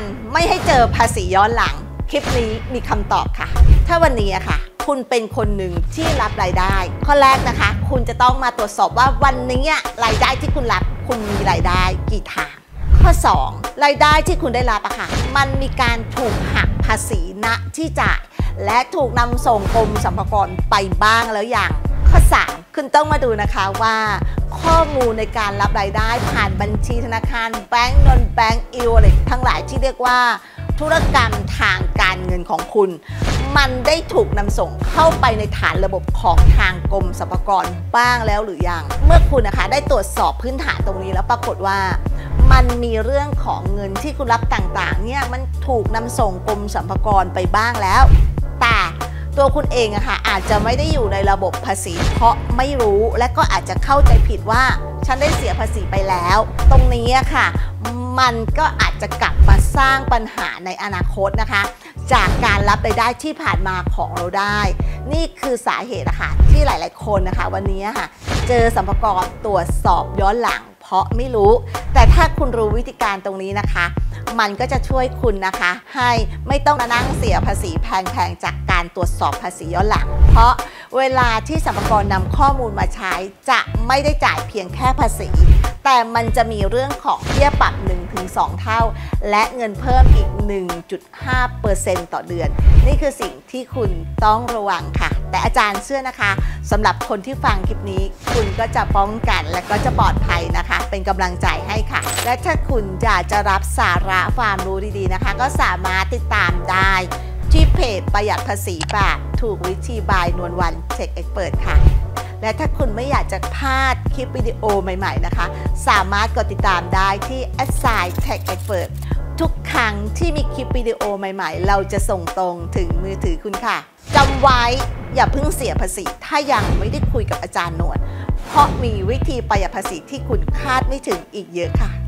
ไม่ให้เจอภาษีย้อนหลังคลิปนี้มีคำตอบค่ะถ้าวันนี้ค่ะคุณเป็นคนหนึ่งที่รับรายได้ข้อแรกนะคะคุณจะต้องมาตรวจสอบว่าวันนี้รายได้ที่คุณรับคุณมีรายได้กี่ทางข้อ2รายได้ที่คุณได้รับค่ะมันมีการถูกหักภาษีณที่จ่ายและถูกนำส่งกรมสรรพากรไปบ้างแล้วอย่างข้อ3คุณต้องมาดูนะคะว่าข้อมูลในการรับรายได้ผ่านบัญชีธนาคารแบงก์นนแบงก์อิวอะไรทั้งหลายที่เรียกว่าธุรกรรมทางการเงินของคุณมันได้ถูกนำส่งเข้าไปในฐานระบบของทางกรมสรรพากรบ้างแล้วหรือยังเมื่อคุณนะคะได้ตรวจสอบพื้นฐานตรงนี้แล้วปรากฏว่ามันมีเรื่องของเงินที่คุณรับต่างๆเนี่ยมันถูกนำส่งกรมสรรพากรไปบ้างแล้วแต่ตัวคุณเองอาจจะไม่ได้อยู่ในระบบภาษีเพราะไม่รู้และก็อาจจะเข้าใจผิดว่าฉันได้เสียภาษีไปแล้วตรงนี้ค่ะมันก็อาจจะกลับมาสร้างปัญหาในอนาคตนะคะจากการรับรายได้ที่ผ่านมาของเราได้นี่คือสาเหตุที่หลายๆคนนะคะวันนี้เจอสรรพากรตรวจสอบย้อนหลังเพราะไม่รู้แต่ถ้าคุณรู้วิธีการตรงนี้นะคะมันก็จะช่วยคุณนะคะให้ไม่ต้องมานั่งเสียภาษีแพงๆจากการตรวจสอบภาษีย้อนหลังเพราะเวลาที่สรรพากรนำข้อมูลมาใช้จะไม่ได้จ่ายเพียงแค่ภาษีแต่มันจะมีเรื่องของเบี้ยปรับ 1-2 เท่าและเงินเพิ่มอีก 1.5% ต่อเดือนนี่คือสิ่งที่คุณต้องระวังค่ะแต่อาจารย์เชื่อนะคะสำหรับคนที่ฟังคลิปนี้คุณก็จะป้องกันและก็จะปลอดภัยนะคะเป็นกำลังใจให้ค่ะและถ้าคุณอยากจะรับสาระความรู้ดีๆนะคะก็สามารถติดตามได้ที่เพจประหยัดภาษีแบบถูกวิธีบายนวลวันเช็คเอ็กเปิดค่ะและถ้าคุณไม่อยากจะพลาดคลิปวิดีโอใหม่ๆนะคะสามารถกดติดตามได้ที่ @tech-expert ทุกครั้งที่มีคลิปวิดีโอใหม่ๆเราจะส่งตรงถึงมือถือคุณค่ะจำไว้อย่าเพิ่งเสียภาษีถ้ายังไม่ได้คุยกับอาจารย์นวลเพราะมีวิธีประหยัดภาษีที่คุณคาดไม่ถึงอีกเยอะค่ะ